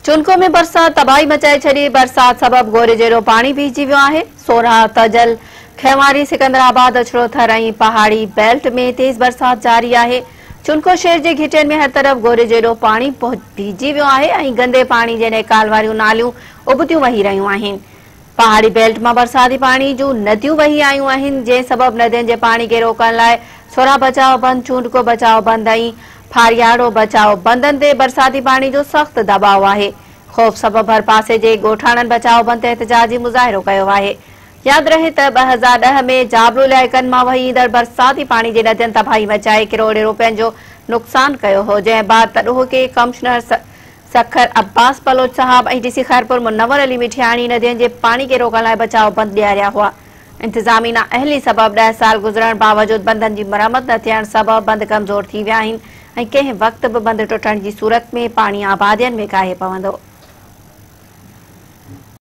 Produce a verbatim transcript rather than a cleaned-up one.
चुनको में बरसात तबाही मचाए छड़ी। बरसात सबब गोरे जहिड़ो पानी भीजी वियो आहे। सोरहा तजल खेमारी सिकंदराबाद अछड़ो थर ऐं पहाड़ी बेल्ट में तेज बरसात जारी आहे। चुनको शहर जे घिटियनि में हर तरफ़ गोरे जहिड़ो पानी भीजी वियो आहे ऐं गंदे पानी जे नेकाल वारियूं नालियूं उबतियूं वही रहियूं आहिनि। पहाड़ी बेल्ट में बरसाती पानी जूं नदियूं वही आयूं आहिनि, जंहिं सबब नदियुनि जे पानी खे रोकण लाइ सोरहा बचाव बंद, चूंडको बचाव बंद ऐं फारियाड़ो बचाव बंदनि ते बरसाती पानी जो सख्त दबाव आहे। खौफ सबब हर पासे जे ॻोठाणनि बचाव बंद ते एहतजाजी मुज़ाहिरो कयो आहे। याद रहे त ॿ हज़ार ॾह में जाबलू इलाइक़नि मां वही ईंदड़ बरसाती पानी जे नदियुनि तबाही मचाए किरोड़े रुपयनि जो नुक़सान कयो हो, जंहिं बाद तॾोह के कमिश्नर सखर अब्बास बलोच साहब ऐं डीसी खैरपुर मुनव्वर अली मिठियाणी नदियुनि जे पानी खे रोकण लाइ बचाव बंद ॾियारिया हुआ। इंतज़ामी नाअहली सबब ॾह साल गुज़रण बावजूद बंदनि जी मरम्मत न थियण सबब बंद कमज़ोर थी विया आहिनि ऐं कंहिं वक़्त बि बंद टुटण जी सूरत में पानी आबादियुनि में काहे पवंदो।